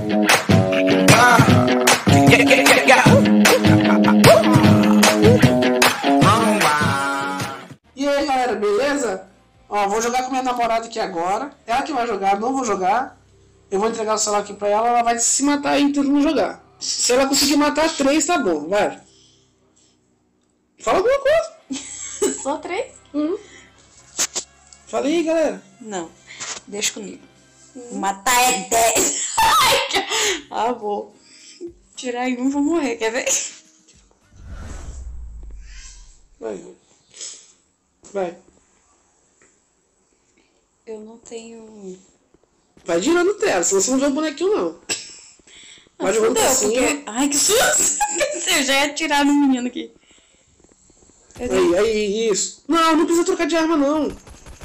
E aí, galera, beleza? Ó, vou jogar com minha namorada aqui agora. Ela que vai jogar, não vou jogar. Eu vou entregar o celular aqui pra ela vai se matar aí tentando jogar. Se ela conseguir matar 3, tá bom, vai. Fala alguma coisa. Só 3? Uhum. Fala aí, galera. Não, deixa comigo. Matar é 10. Vou tirar em um, vou morrer, quer ver? Vai. Eu não tenho... Vai girando tela, senão você não vê o bonequinho, não. Vai jogando pra cima. Porque... Ai, que susto! Eu já ia atirar no menino aqui. Aí, isso. Não precisa trocar de arma, não.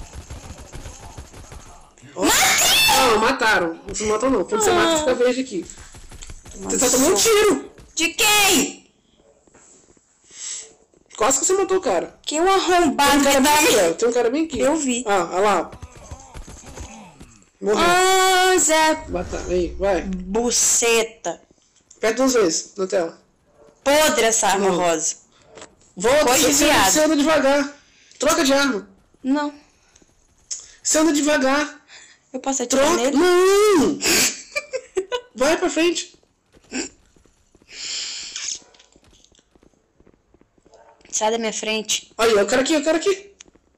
Não, mataram. Não se matou, não. Quando você mata, fica verde aqui. Você tá tomando tiro. De quem? Quase que você matou o cara. Que um arrombado. Tem um cara bem aqui. Eu vi. Olha lá. Morreu. Zé. Aí, vai. Buceta. Aperta 2 vezes na tela. Podre essa arma rosa. Volta, Viado. você anda devagar. Troca de arma. Não. Você anda devagar. Eu posso atirar nele? Não! Vai pra frente. Sai da minha frente. Aí, ó, o cara aqui.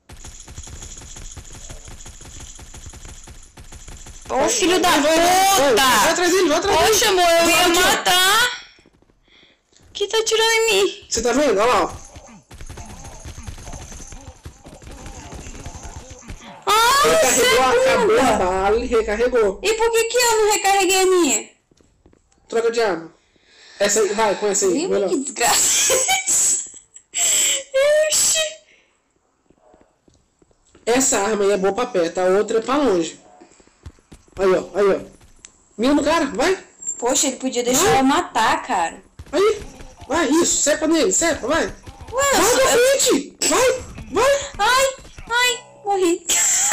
Ô, filho da puta! Vai atrás dele, Poxa, amor, eu ia matar. Que tá atirando em mim? Você tá vendo? Olha lá, ó. Acabou a bala e recarregou. E por que eu não recarreguei a minha? Troca de arma. Essa aí, vai, com essa aí. Que desgraça. Essa arma aí é boa pra perto, a outra é pra longe. Aí, ó. Mira no cara, vai. Poxa, ele podia deixar eu matar, cara. Aí, vai, isso, sepa nele, vai. Ué, vai pra frente, vai. Ai, morri.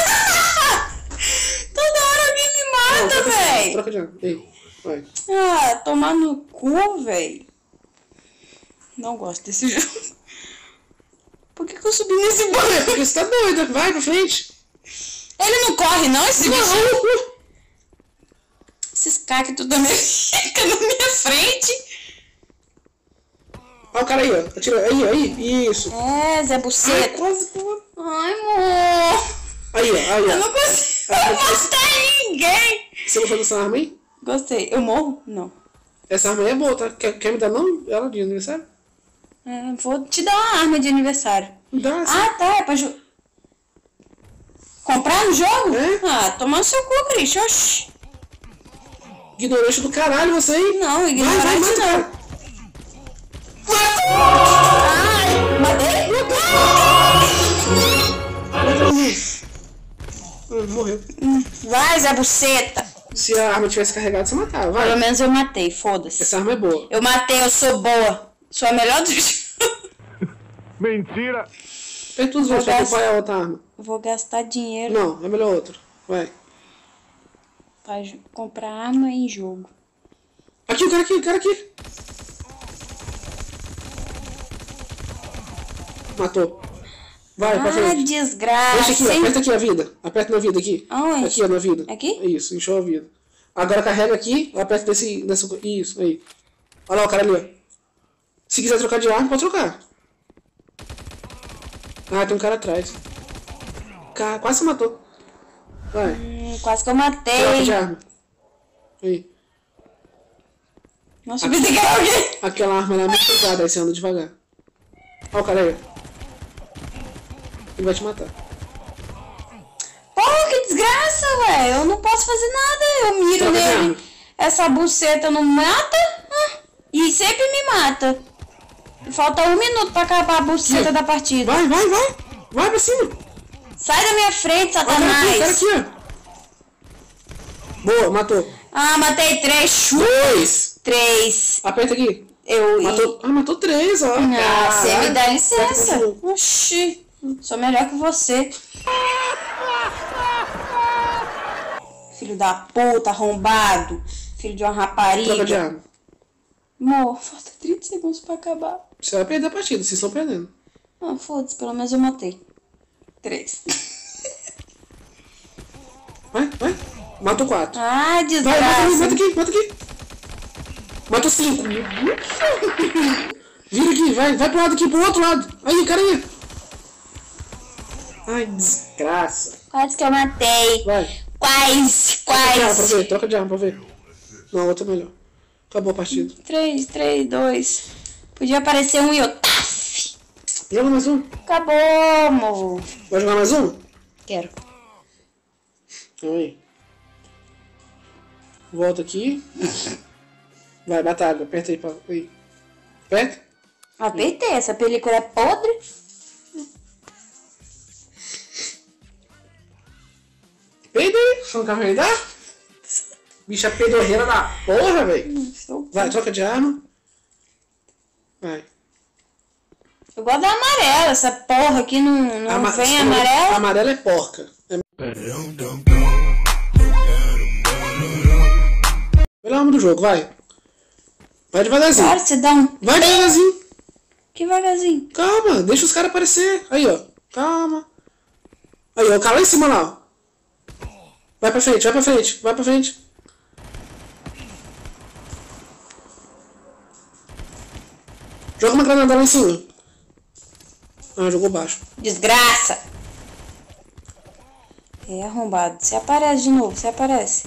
Toda hora alguém me mata, velho. Troca de arma, aí, vai. Tomar no cu, velho. Não gosto desse jogo. Por que eu subi nesse banco? Porque você tá doida, vai pra frente. Ele não corre não, esse bicho? Esses cactos tudo também ficam na minha frente. Olha o cara aí, ó. Atira, aí, isso. Zé Buceta. Quase. Ai, amor. Aí, ó. Eu não consigo matar ninguém. Você gostou dessa arma aí? Gostei. Eu morro? Não. Essa arma aí é boa, tá? Quer me dar não? Ela de aniversário? Vou te dar uma arma de aniversário. Dá, tá. É pra comprar no jogo? É? Toma no seu cu, Cristian. Oxi. Ignorante do caralho você aí. Não, ignorante não. Matei? Morreu. Vai, Zé Buceta. Se a arma tivesse carregado, você matava, vai. Pelo menos eu matei, foda-se. Essa arma é boa. Eu matei, eu sou boa. Sou a melhor do jogo. Mentira. Aperta os dois pra qual é a outra arma. Vou gastar dinheiro. Não, é melhor outra. Vai. Pra comprar arma em jogo. Aqui, o cara aqui. Matou. Vai, pra frente. Desgraça. Deixa aqui, aperta aqui a vida. Aperta na vida aqui. Aonde? Aqui, ó, na vida. Aqui? Isso, encheu a vida. Agora carrega aqui, aperta nessa... Isso, aí. Olha lá o cara ali, ó. Se quiser trocar de arma, pode trocar. Tem um cara atrás. Quase se matou. Vai. Quase que eu matei. Troca de arma. Aí. Nossa, eu pensei que era alguém. Aquela arma lá é muito pesada, aí você anda devagar. Olha o cara aí. Ele vai te matar. Pô, que desgraça, velho. Eu não posso fazer nada. Eu miro Troca de nele. arma. Essa buceta não mata. E sempre me mata. Falta 1 minuto pra acabar a buceta da partida. Vai. Vai pra cima. Sai da minha frente, Satanás. Cara aqui, ó. Boa, matou. Matei 3. 2. 3. Aperta aqui. Matou. Matou 3, ó. Você me dá licença. Oxi. Sou melhor que você. Filho da puta, arrombado. Filho de uma Troca de rapariga. arma. Amor, falta 30 segundos pra acabar. Você vai perder a partida, vocês estão perdendo. Ah, foda-se, pelo menos eu matei. 3. Vai. Mata o 4. Ah, Vai, desgraça. mata aqui. Mata o 5. Vira aqui, vai pro lado aqui, pro outro lado. Aí, carinha. Ai, desgraça. Quase que eu matei. Vai. Quase. Troca de arma pra ver. Não, outra é melhor. Acabou a partida. 3, 2. Podia aparecer um e eu... Joga mais um. Acabou, amor. Vai jogar mais um? Quero. Aí. Volta aqui. Vai, batalha. Aperta aí. Aí. Aperta. Apertei. Essa película é podre. Peida aí. Você não quer peidar? Bicha pedorreira da porra, velho. Vai, troca de arma. Vai. Eu gosto da amarela. Essa porra aqui não vem amarela. A amarela é porca. Olha o nome do jogo, vai. Vai devagarzinho. Claro, você dá um... Vai devagarzinho. Que devagarzinho. Calma, deixa os caras aparecer. Aí, ó. Calma. Aí, ó. O cara lá em cima, lá, ó. Vai pra frente. Joga uma granada lá em cima. Ah, jogou baixo. Desgraça. É arrombado. Você aparece de novo, você aparece.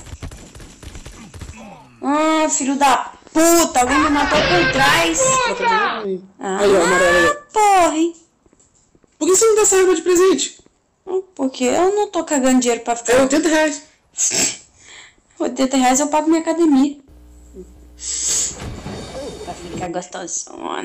Ah, filho da puta. Alguém me matou por trás. Troca de arma aí. Ah, Aí, ó, amarelo aí. porra, hein. Por que você não dá essa arma de presente? Porque eu não tô cagando dinheiro pra É ficar. R$80. R$80 eu pago minha academia. Pra ficar gostosona.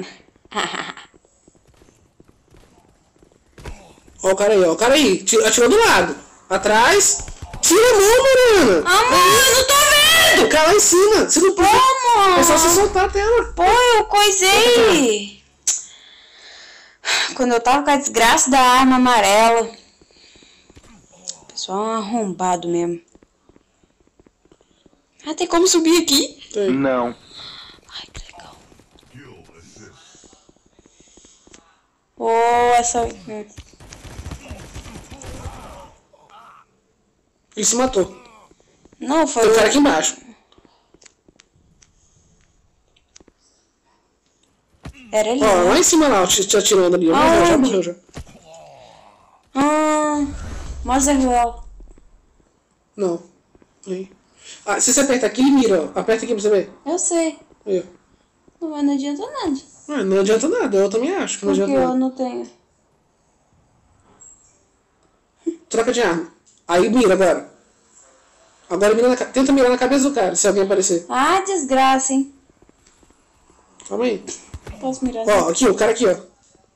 Ó o cara aí. Atirou do lado. Atrás. Tira a mão, Mariana. Amor, eu não tô vendo. O cara lá em cima. Você não pode. Como? É só você soltar a tela. Pô, eu coisei. Quando eu tava com a desgraça da arma amarela. O pessoal é um arrombado mesmo. Ah, tem como subir aqui? Tem. Não. Ai, que legal. Essa... Ele se matou. Não, foi Tem um cara aqui embaixo. Era ele. Ó, lá em cima lá, te atirando ali. Já morreu já. Motherwell. Não. Aí. Ah, se você aperta aqui, ele mira, ó. Aperta aqui pra você ver. Eu sei. Aí, ó. Mas não adianta nada. Ah, não adianta nada, eu também acho que não Porque adianta eu nada. não tenho. Troca de arma. Aí mira agora. Agora tenta mirar na cabeça do cara, se alguém aparecer. Ah, desgraça, hein? Calma aí. Posso mirar? Ó, aqui, o cara aqui, ó.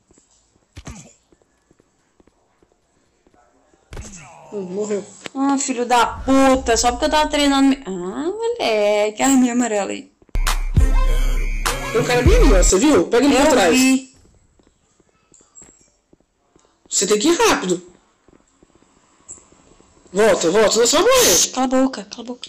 Morreu. Ah, filho da puta. Só porque eu tava treinando... Ah, moleque. A arminha amarela aí. Tem um cara bem ali, ó. Você viu? Pega ele por Eu trás. vi. Você tem que ir rápido. Volta, senão você vai morrer. Cala a boca, cala a boca.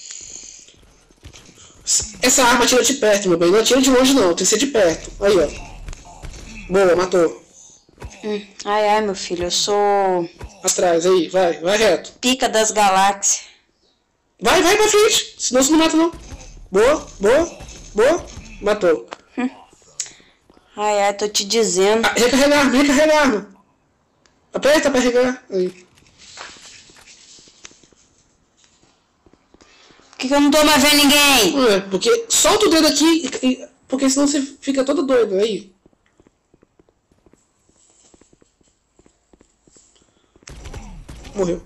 Essa arma atira de perto, meu bem. Não atira de longe, não. Tem que ser de perto. Aí, ó. Boa, matou. Ai, meu filho. Eu sou... Atrás, aí. Vai reto. pica das galáxias. Vai pra frente. Senão você não mata, não. Boa. Matou. Ai, tô te dizendo. Ah, recarrega a arma. Aperta pra recarregar. Aí. Por que eu não tô mais vendo ninguém? É, porque solta o dedo aqui, porque senão você fica todo doido. Aí. Morreu.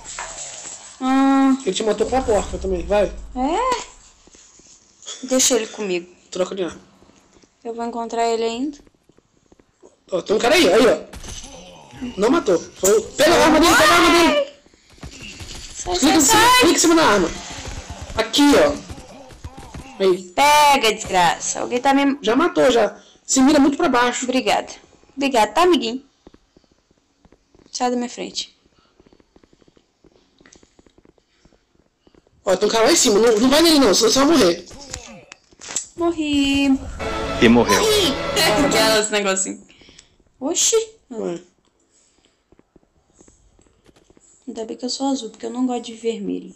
Ele te matou com a porca também. Vai. É? Deixa ele comigo. Troca de arma. Eu vou encontrar ele ainda. Ó, tem um cara aí, ó. Não matou. Pega a arma dele. Sai. Clica em cima da arma. Aqui, ó. Aí. Pega, desgraça. Alguém tá me... Já matou, já. Se mira muito pra baixo. Obrigada. Obrigada, tá, amiguinho? Sai da minha frente. Ó, tem um cara lá em cima. Não vai nele não, senão você vai morrer. Morri. E morreu. Morri. Aquelas negocinho. Oxi. Ué. Ainda bem que eu sou azul, porque eu não gosto de vermelho.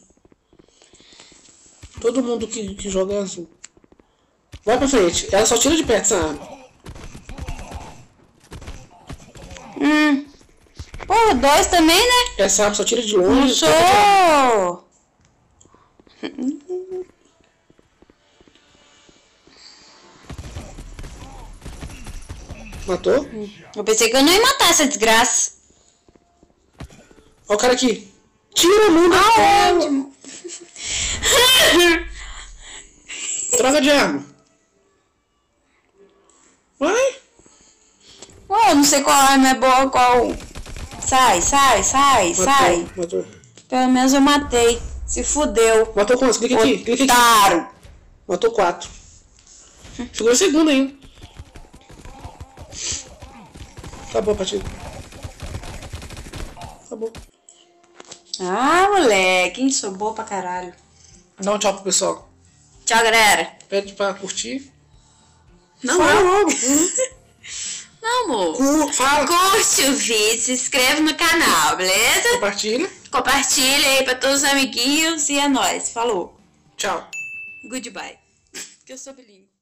Todo mundo que joga é azul. Vai pra frente. Ela só tira de perto essa arma. Pô, 2 também, né? Essa arma só tira de Não longe. sou. Matou? Eu pensei que eu não ia matar essa desgraça. Ó o cara aqui. Tira a mão da tela. Troca de arma. Vai. Ué, eu não sei qual arma é boa, qual... Sai. Matou. Pelo menos eu matei. Se fudeu. Matou quantos? Clica aqui. Clica aqui. Otário. Matou 4. Segura o segundo ainda. Acabou a partida. Acabou. Ah, moleque. Sou boa pra caralho. Dá um tchau pro pessoal. Tchau, galera. Pede pra curtir. Não, Fala não. logo. Não, amor. Fala. Curte o vídeo, se inscreve no canal, beleza? Compartilha. Compartilha aí pra todos os amiguinhos e é nóis. Falou. Tchau. Goodbye. Que eu sou bilíngue.